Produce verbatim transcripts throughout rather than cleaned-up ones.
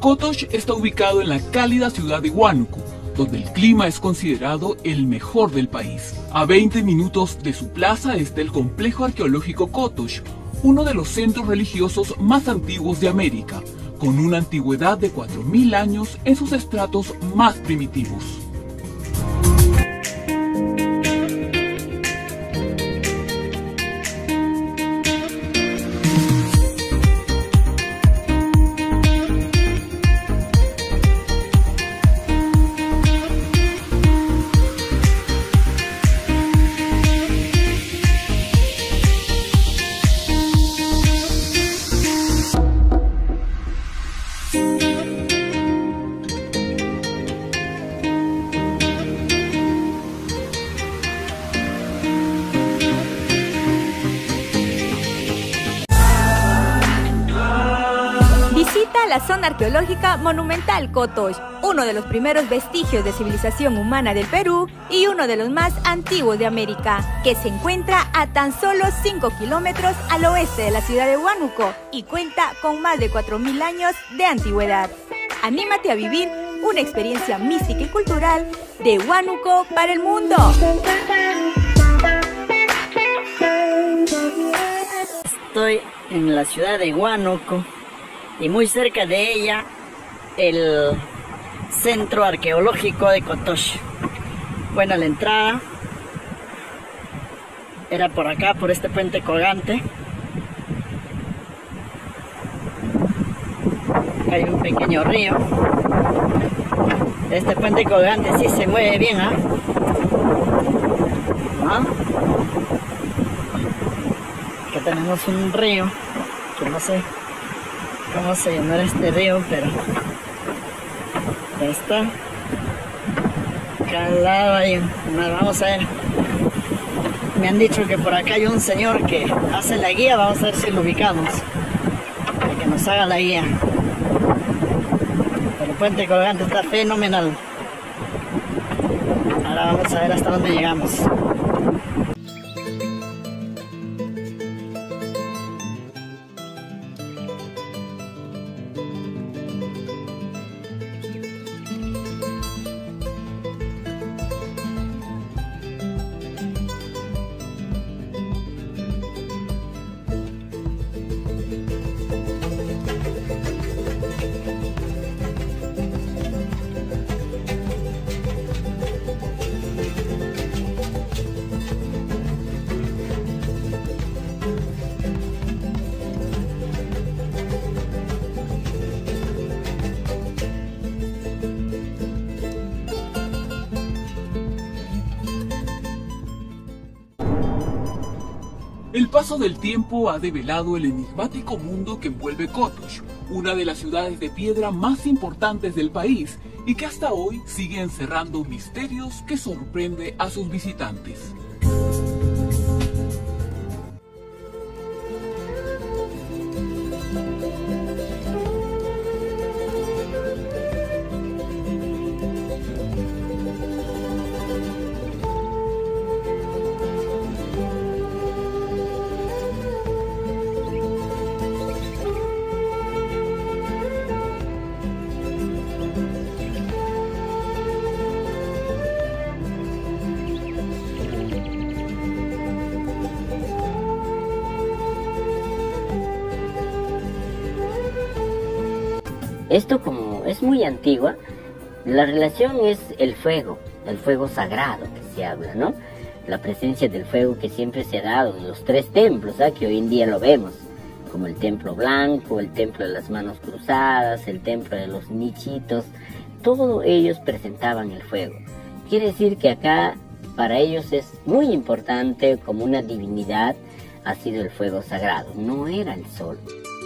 Cotox está ubicado en la cálida ciudad de Huánuco, donde el clima es considerado el mejor del país. A veinte minutos de su plaza está el complejo arqueológico Cotox, uno de los centros religiosos más antiguos de América, con una antigüedad de cuatro mil años en sus estratos más primitivos. Visita la zona arqueológica monumental Cotox, uno de los primeros vestigios de civilización humana del Perú y uno de los más antiguos de América, que se encuentra a tan solo cinco kilómetros al oeste de la ciudad de Huánuco y cuenta con más de cuatro mil años de antigüedad. Anímate a vivir una experiencia mística y cultural de Huánuco para el mundo. Estoy en la ciudad de Huánuco y muy cerca de ella el centro arqueológico de Cotox. Bueno, la entrada era por acá, por este puente colgante. Acá hay un pequeño río. Este puente colgante sí se mueve bien, ¿ah? ¿Ah? Acá tenemos un río que no sé cómo se llama este río, pero ahí está. Acá al lado hay un... Vamos a ver. Me han dicho que por acá hay un señor que hace la guía. Vamos a ver si lo ubicamos, para que nos haga la guía. Pero el puente colgante está fenomenal. Ahora vamos a ver hasta dónde llegamos. El paso del tiempo ha develado el enigmático mundo que envuelve Cotox, una de las ciudades de piedra más importantes del país y que hasta hoy sigue encerrando misterios que sorprende a sus visitantes. Esto, como es muy antigua, la relación es el fuego, el fuego sagrado que se habla, ¿no? La presencia del fuego que siempre se ha dado en los tres templos, ¿eh? Que hoy en día lo vemos, como el templo blanco, el templo de las manos cruzadas, el templo de los nichitos, todos ellos presentaban el fuego. Quiere decir que acá para ellos es muy importante, como una divinidad, ha sido el fuego sagrado, no era el sol.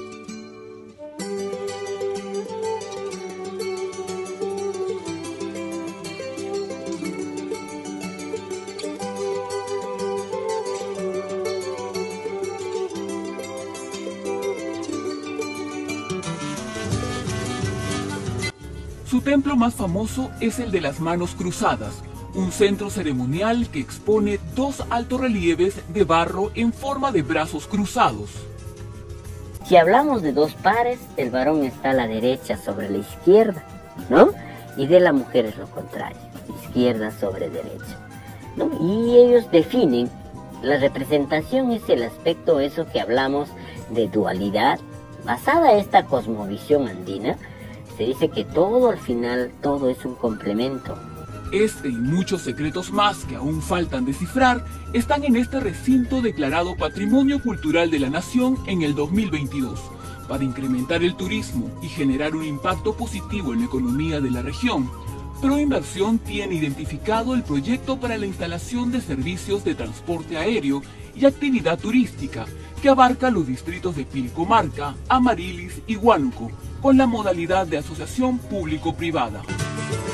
Su templo más famoso es el de las Manos Cruzadas, un centro ceremonial que expone dos altos relieves de barro en forma de brazos cruzados. Si hablamos de dos pares, el varón está a la derecha sobre la izquierda, ¿no? Y de la mujer es lo contrario, izquierda sobre derecha, ¿no? Y ellos definen, la representación es el aspecto, eso que hablamos de dualidad. Basada en esta cosmovisión andina, se dice que todo al final, todo es un complemento. Este y muchos secretos más que aún faltan descifrar están en este recinto declarado Patrimonio Cultural de la Nación en el dos mil veintidós. Para incrementar el turismo y generar un impacto positivo en la economía de la región, Proinversión tiene identificado el proyecto para la instalación de servicios de transporte aéreo y actividad turística que abarca los distritos de Pilcomarca, Amarilis y Huánuco, con la modalidad de asociación público-privada.